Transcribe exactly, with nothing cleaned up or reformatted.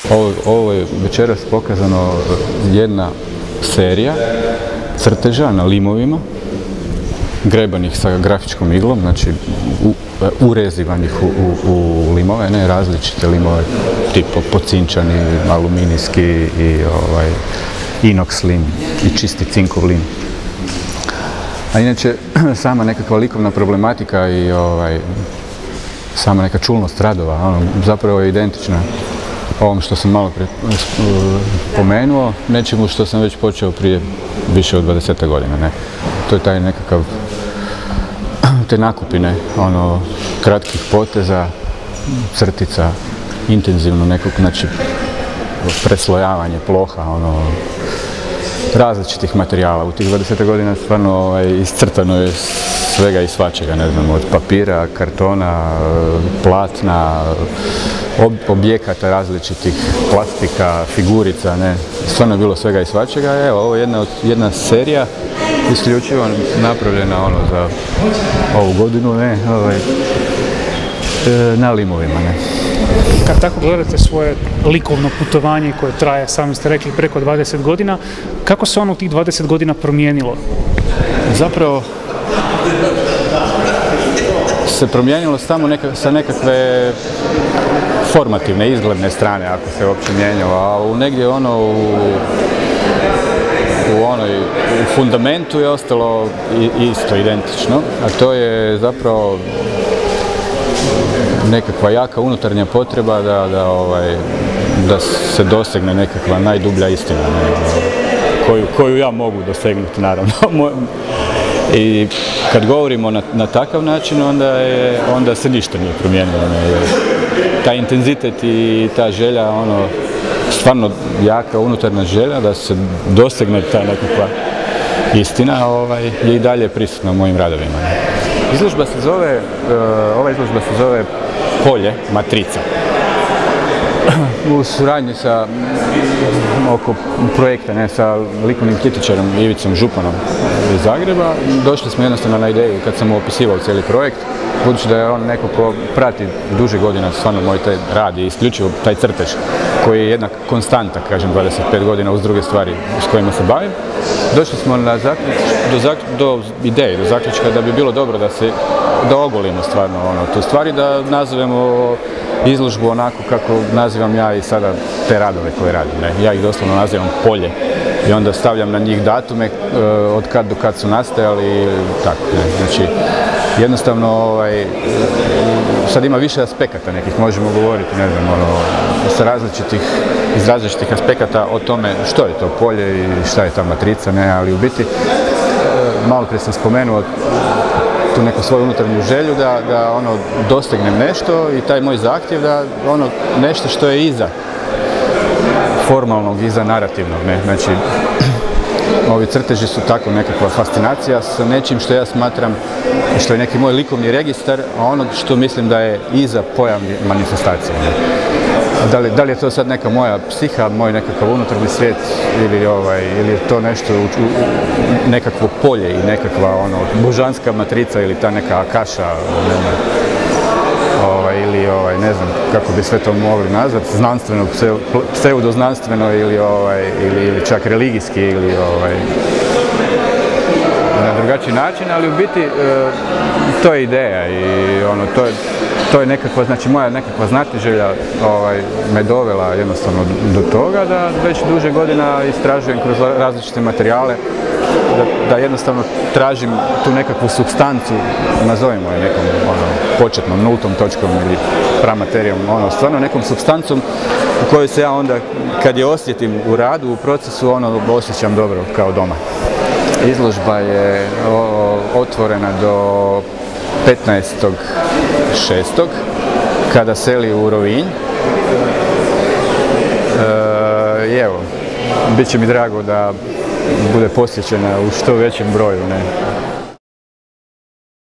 Ovo, ovo je večeras pokazano jedna serija crteža na limovima, grebanih sa grafičkom iglom, znači u, urezivanih u, u, u limove, ne različite limove, tipo pocinčani, aluminijski i ovaj, inox lim i čisti cinkov lim. A inače, sama nekakva likovna problematika i ovaj, sama neka čulnost radova, ono, zapravo je identična ovom što sam malo prije pomenuo, nečemu što sam već počeo prije više od dvadeset godina. Ne. To je taj nekakav, te nakupine, ono, kratkih poteza, crtica, intenzivno nekog, znači, preslojavanje ploha, ono, različitih materijala. U tih dvadeset godina stvarno ovaj, iscrtano je svega i svačega, ne znam, od papira, kartona, platna, ob objekata različitih, plastika, figurica, ne. Stvarno je bilo svega i svačega. Evo, ovo je jedna, od, jedna serija isključivo napravljena ono za ovu godinu, ne, ovaj, na limovima, ne. Kad tako gledate svoje likovno putovanje koje traje, sami ste rekli, preko dvadeset godina, kako se ono u tih dvadeset godina promijenilo? Zapravo se promijenilo samo neka, sa nekakve formativne, izgledne strane, ako se uopće mijenjalo, a u negdje ono u, u onoj u fundamentu je ostalo isto, identično, a to je zapravo nekakva jaka unutarnja potreba da, da, ovaj, da se dosegne nekakva najdublja istina, ne, koju, koju ja mogu dosegnuti, naravno. I kad govorimo na, na takav način, onda, je, onda se ništa nije promijenilo. Ne. Taj intenzitet i ta želja, ono, stvarno jaka unutarnja želja da se dosegne ta nekakva istina, ovaj, je i dalje prisutna u mojim radovima. Ne. Izložba se zove, uh, ova izložba se zove Polje, matrica. U suradnji sa, oko projekta, ne, sa likovnim kritičarom Ivicom Županom iz Zagreba, došli smo jednostavno na ideju kad sam opisivao cijeli projekt, budući da je on neko ko prati duže godina stvarno moj taj rad i isključivo taj crtež, koji je jedna konstanta, kažem, dvadeset pet godina uz druge stvari s kojima se bavim. Došli smo na zaključ, do, zak, do ideje, do zaključka da bi bilo dobro da se da ogolimo stvarno ono, tu stvari, da nazovemo izložbu onako kako nazivam ja i sada te radove koje radim. Ne? Ja ih doslovno nazivam polje i onda stavljam na njih datume e, od kad do kad su nastajali i tako. Ne? Znači, jednostavno ovaj, sad ima više aspekata nekih, možemo govoriti, ne znam, ono, sa različitih, iz različitih aspekata o tome što je to polje i šta je ta matrica, ne, ali u biti, e, malo prije sam spomenuo tu neku svoju unutarnju želju da, da ono, dostignem nešto i taj moj zahtjev da ono, nešto što je iza formalnog, iza narativnog, ne, znači, ovi crteži su tako nekakva fascinacija sa nečim što ja smatram, što je neki moj likovni registar, a ono što mislim da je iza pojavne manifestacije. Da li, da li je to sad neka moja psiha, moj nekakav unutarnji svijet ili, ovaj, ili je to nešto, u, u, nekakvo polje i nekakva ono, božanska matrica ili ta neka akaša, ne znam, ovaj, ili ovaj, ne znam kako bi sve to mogli nazvati, znanstveno, pseudoznanstveno ili, ovaj, ili, ili čak religijski ili ovaj, na drugačiji način, ali u biti e, to je ideja i ono, to je, to je nekakva, znači moja nekakva znatiželja ovaj, me dovela jednostavno do toga da već duže godina istražujem kroz različite materijale, da, da jednostavno tražim tu nekakvu supstancu, nazovimo je nekom ono, početnom, nultom točkom ili pramaterijom, ono, stvarno nekom supstancom u kojoj se ja onda, kad je osjetim u radu, u procesu, ono, osjećam dobro kao doma. Izložba je o, otvorena do petnaestog šestog kada seli u Rovinj. E, I evo, bit će mi drago da bude posjećena u što većem broju. Ne?